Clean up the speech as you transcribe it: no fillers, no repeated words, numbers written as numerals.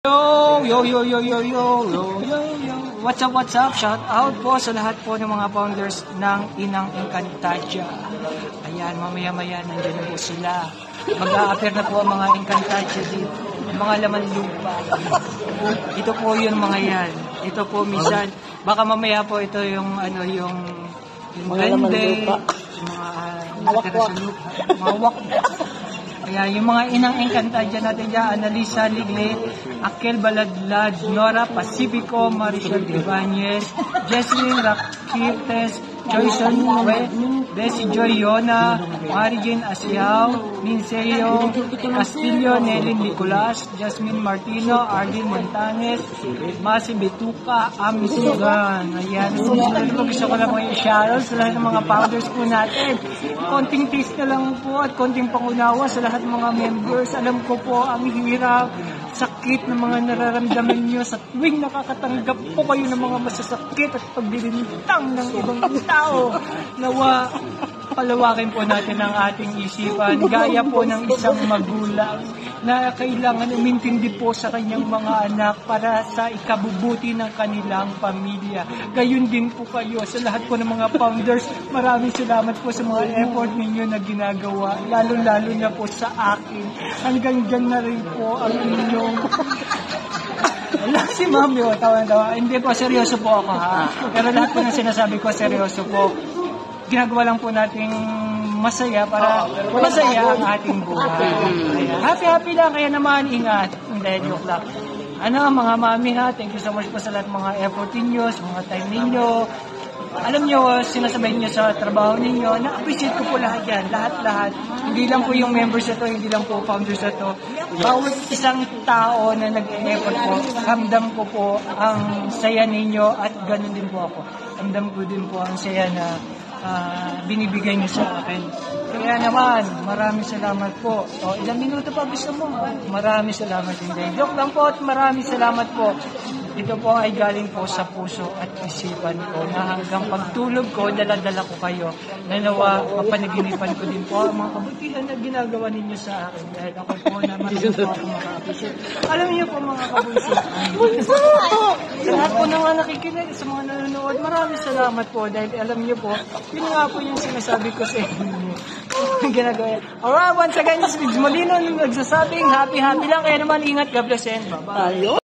Yo, yo, yo, yo, yo, yo, yo, yo. What's up? Shout out po sa lahat po ng mga founders ng Inang Encantadia. Ayan, mamaya-maya nandiyan na po sila. Mag-a-appear na po ang mga Encantadia dito. Mga laman lupa. Ito po yung mga yan. Ito po minsan, baka mamaya po ito yung ano, yung gande, yung mga natira sa lupa, mga wakwa. Kaya yung mga Inang Encantadia natin dyan, Analisa Ligle, Akel Baladlad, Nora Pacifico, Maricel Ibanez, Jesselyn Raquirtes, Joyson Nue, Desi Joy Yona, Mary Jane Asiao, Minseo Castillo, Nelly Nicolas, Jasmine Martino, Arlene Montanes, Masi Betuca, Ami Sugan. Ayan, gusto ko lang mga i-shoutout sa lahat ng mga founders po natin. Konting taste na lang po at konting pangunawa sa lahat ng mga members. Alam ko po ang hirap, sakit ng mga nararamdaman nyo sa tuwing nakakatanggap po kayo ng mga masasakit at pagbibintang ng ibang tao. Nawa, palawakin po natin ang ating isipan gaya po ng isang magulang na kailangan umintindi po sa kanyang mga anak para sa ikabubuti ng kanilang pamilya. Gayun din po kayo sa lahat po ng mga founders. Maraming salamat po sa mga effort ninyo na ginagawa, lalo-lalo na po sa akin. Hanggang dyan na rin po ang inyong wala si Mami, tawa-tawa. Hindi po, seryoso po ako ha. Pero lahat po ng sinasabi ko, seryoso po. Ginagawa lang po nating masaya para masaya ang ating buhay. Happy lang, kaya naman ingat. Hindi, joke lang. Mga mami ha, thank you so much po sa lahat mga effort ninyo, sa mga time ninyo. Alam nyo, sinasabay nyo sa trabaho ninyo, na-appreciate ko po lahat yan, lahat-lahat. Hindi lang po yung members na to, hindi lang po founders na to. Bawat isang tao na nag-effort po, ramdam ko po ang saya ninyo at ganun din po ako. Ramdam ko din po ang saya na binibigay niyo sa akin. Kaya naman, maraming salamat po. O, ilang minuto pa gusto mo? Maraming salamat hindi. Joke lang po at maraming salamat po. Ito po ay galing po sa puso at isipan ko na hanggang pagtulog ko, dala-dala ko kayo. Nanawa, mapanaginipan ko din po ang mga kabutihan na ginagawa ninyo sa akin. Dahil ako po na marami po ako maka-appreciate. Alam niyo po mga kabusit. Sa lahat po na mga nakikinig, sa mga nanonood, maraming salamat po. Dahil alam niyo po, yun nga po yung sinasabi ko sa inyo. Ginagawa. Alright, once again, this is Molino nagsasabing happy lang. Kaya naman, ingat, God bless and bye-bye.